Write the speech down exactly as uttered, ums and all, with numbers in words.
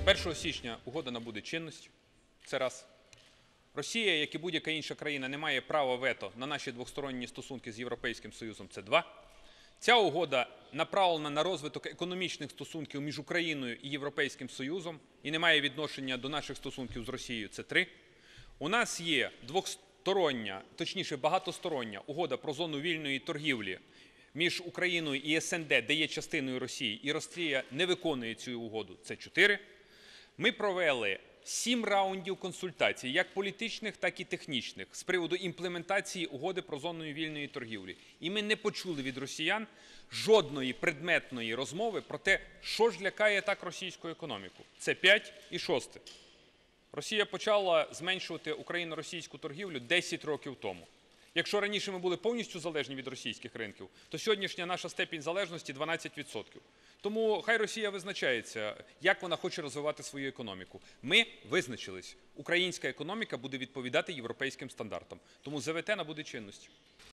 першого січня угода набуде чинності. Це раз. Росія, як і будь-яка інша країна, не має права вето на наші двосторонні стосунки з Європейським Союзом. Це два. Ця угода направлена на розвиток економічних стосунків між Україною і Європейським Союзом і не має відношення до наших стосунків з Росією. Це три. У нас є двостороння, точніше багатостороння угода про зону вільної торгівлі між Україною і ес ен де, де є частиною Росії, і Росія не виконує цю угоду. Це чотири. Ми провели сім раундів консультацій, як політичних, так і технічних, з приводу імплементації угоди про зону вільної торгівлі. І ми не почули від росіян жодної предметної розмови про те, що ж лякає так російську економіку. Це п'ять. І шосте. Росія почала зменшувати україно-російську торгівлю десять років тому. Якщо раніше ми були повністю залежні від російських ринків, то сьогоднішня наша степінь залежності – дванадцять відсотків. Тому хай Росія визначається, як вона хоче розвивати свою економіку. Ми визначились. Українська економіка буде відповідати європейським стандартам. Тому зе ве те набуде чинності.